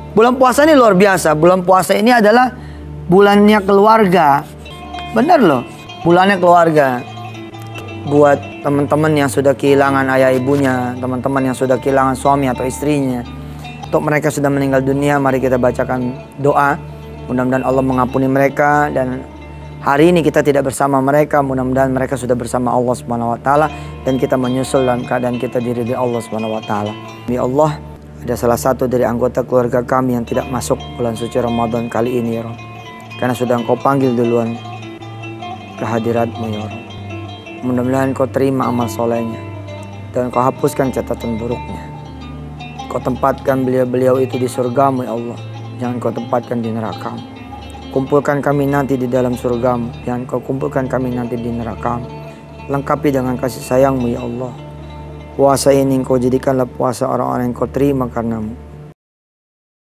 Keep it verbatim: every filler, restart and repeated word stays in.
Bulan puasa ini luar biasa. Bulan puasa ini adalah bulannya keluarga. Benar loh, bulannya keluarga. Buat teman-teman yang sudah kehilangan ayah ibunya, teman-teman yang sudah kehilangan suami atau istrinya, untuk mereka sudah meninggal dunia, mari kita bacakan doa. Mudah-mudahan Allah mengampuni mereka, dan hari ini kita tidak bersama mereka, mudah-mudahan mereka sudah bersama Allah Subhanahu wa taala, dan kita menyusul dalam keadaan kita diridhai Allah Subhanahu wa taala. Ya Allah, ada salah satu dari anggota keluarga kami yang tidak masuk bulan suci Ramadan kali ini ya Rabb. Karena sudah Engkau panggil duluan ke hadirat-Mu ya Rabb. Mudah-mudahan Engkau terima amal solehnya, dan Engkau hapuskan catatan buruknya. Engkau tempatkan beliau-beliau itu di surga-Mu ya Allah. Jangan Engkau tempatkan di neraka-Mu. Kumpulkan kami nanti di dalam surga-Mu. Jangan Engkau kumpulkan kami nanti di neraka-Mu. Lengkapi dengan kasih sayang-Mu ya Allah. Puasa ini Engkau jadikanlah puasa orang-orang yang Kau terima karena-Mu.